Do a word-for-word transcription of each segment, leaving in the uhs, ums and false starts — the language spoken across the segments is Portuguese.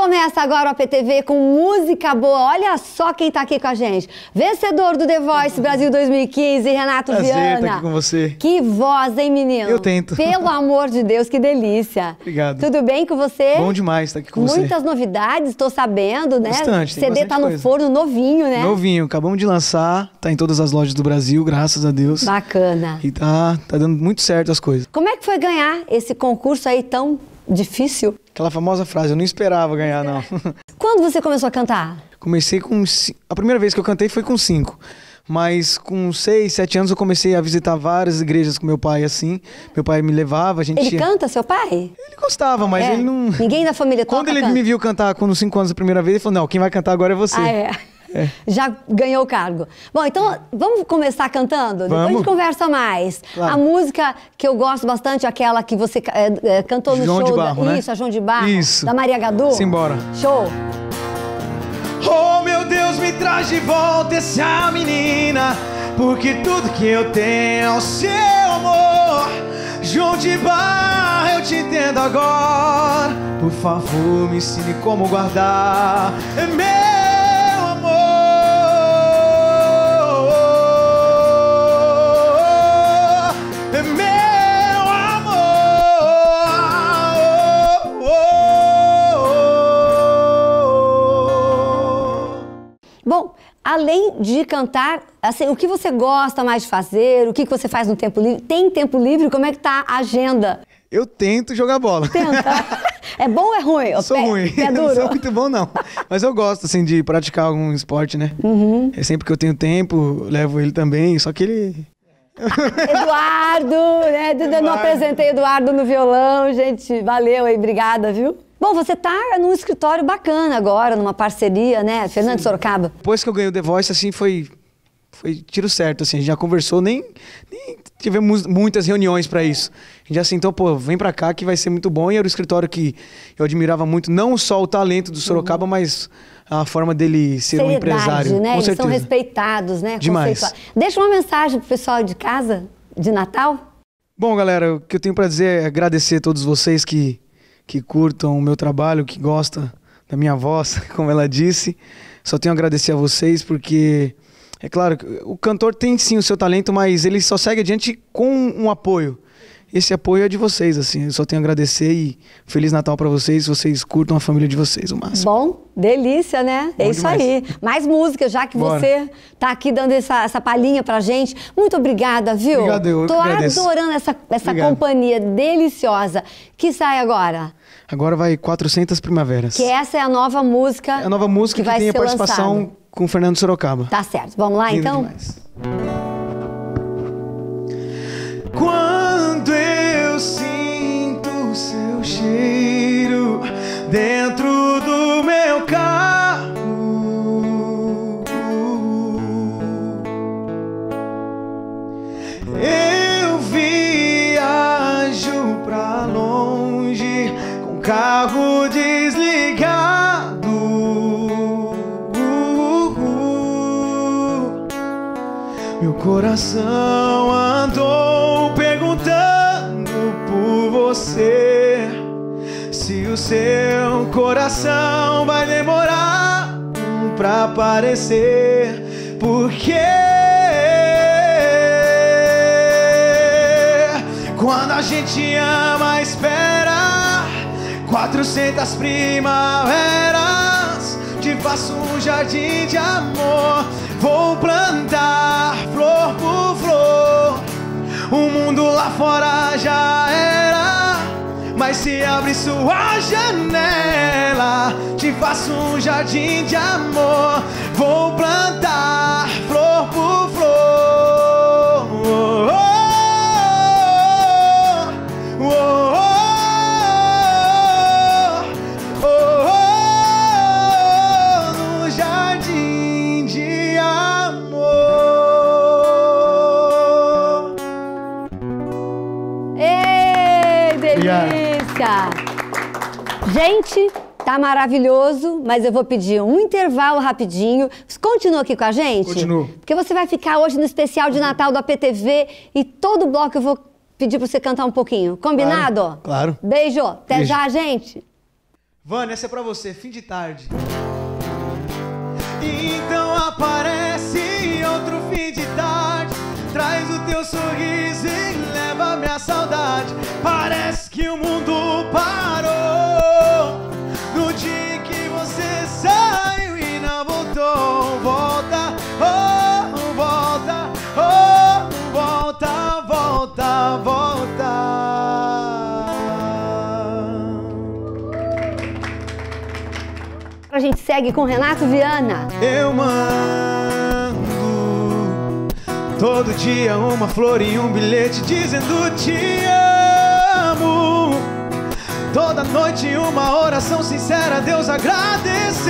Começa agora o A P T V com música boa. Olha só quem tá aqui com a gente. Vencedor do The Voice Brasil dois mil e quinze, Renato Prazer Viana. estar aqui com você. Que voz, hein, menino? Eu tento. Pelo amor de Deus, que delícia. Obrigado. Tudo bem com você? Bom demais estar aqui com você. Muitas novidades, estou sabendo, né? Bastante, C tem D tá no coisa. forno, novinho, né? Novinho, acabamos de lançar, tá em todas as lojas do Brasil, graças a Deus. Bacana. E tá, tá dando muito certo as coisas. Como é que foi ganhar esse concurso aí tão difícil? Aquela famosa frase, eu não esperava ganhar, não. Quando você começou a cantar? Comecei com... ci- A primeira vez que eu cantei foi com cinco. Mas com seis, sete anos eu comecei a visitar várias igrejas com meu pai, assim. Meu pai me levava, a gente... Ele canta, seu pai? Ele gostava, mas É. ele não... Ninguém da família toca, Quando ele canta? me viu cantar com uns cinco anos a primeira vez, ele falou, não, quem vai cantar agora é você. Ah, é. É. Já ganhou o cargo. Bom, então vamos começar cantando? Depois a Vamos. gente conversa mais. Claro. A música que eu gosto bastante é aquela que você é, é, cantou no João show. de Barro, da... né? Isso, a João de Barro. Isso. Da Maria Gadu. Simbora. Show. Oh, meu Deus, me traz de volta essa menina, porque tudo que eu tenho é o seu amor. João de Barro, eu te entendo agora. Por favor, me ensine como guardar meu amor. Meu amor. Bom, além de cantar, assim, o que você gosta mais de fazer? O que você faz no tempo livre? Tem tempo livre? Como é que tá a agenda? Eu tento jogar bola. Tenta. É bom ou é ruim? Eu sou Pé- ruim. Pé Não duro? sou muito bom, não. Mas eu gosto, assim, de praticar algum esporte, né? Uhum. É sempre que eu tenho tempo, eu levo ele também, só que ele... Eduardo, né? Eu não apresentei Eduardo no violão, gente. Valeu aí, obrigada, viu? Bom, você tá num escritório bacana agora, numa parceria, né? Fernando Sorocaba. Depois que eu ganhei o The Voice, assim, foi... Foi tiro certo, assim, a gente já conversou, nem, nem tivemos muitas reuniões pra isso. A gente já sentou, pô, vem pra cá que vai ser muito bom. E era o escritório que eu admirava muito, não só o talento do Sorocaba, uhum. mas a forma dele ser um empresário. Né? Com Eles certeza. são respeitados, né? Demais. Conceitua- Deixa uma mensagem pro pessoal de casa, de Natal. Bom, galera, o que eu tenho pra dizer é agradecer a todos vocês que, que curtam o meu trabalho, que gostam da minha voz, como ela disse. Só tenho a agradecer a vocês porque... É claro, o cantor tem sim o seu talento, mas ele só segue adiante com um apoio. Esse apoio é de vocês, assim. Eu só tenho a agradecer e Feliz Natal pra vocês. Vocês curtam a família de vocês, o máximo. Bom, delícia, né? Bom é isso demais. aí. Mais música, já que Bora. você tá aqui dando essa, essa palhinha pra gente. Muito obrigada, viu? Obrigado, eu Tô que agradeço. adorando essa, essa Obrigado. companhia deliciosa. Que sai agora? Agora vai quatrocentas Primaveras. Que essa é a nova música. É a nova música que, vai tem a ser participação lançada. com o Fernando Sorocaba. Tá certo. Vamos lá, Lindo então? demais. Quando eu sinto o seu cheiro dentro do meu carro, eu viajo pra longe com o carro desligado. Meu coração andou perguntando por você, se o seu coração vai demorar pra aparecer, porque quando a gente ama, espera quatrocentas primaveras, te faço um jardim de amor. Vou plantar flor por flor. O mundo lá fora já era, mas se abre sua janela, te faço um jardim de amor. Vou plantar flor por flor. Oh, oh, oh, oh, oh, oh, no jardim de amor. Ei, delícia! Gente, tá maravilhoso, mas eu vou pedir um intervalo rapidinho. Continua aqui com a gente? Continuo. Porque você vai ficar hoje no especial de Natal do A P T V e todo bloco eu vou pedir pra você cantar um pouquinho. Combinado? Claro, claro. Beijo. Até Beijo. já, gente. Vânia, essa é pra você, fim de tarde. Então aparece outro fim de tarde, traz o teu sorriso e leva minha saudade. Parece que o mundo parou no dia que você saiu e não voltou. Volta, oh, volta, oh, volta, volta, volta. A gente segue com Renato Viana. Eu mando todo dia uma flor e um bilhete dizendo te amo. Toda noite uma oração sincera a Deus agradecendo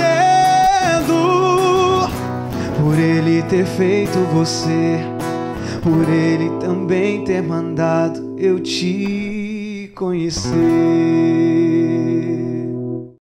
por Ele ter feito você, por Ele também ter mandado eu te conhecer.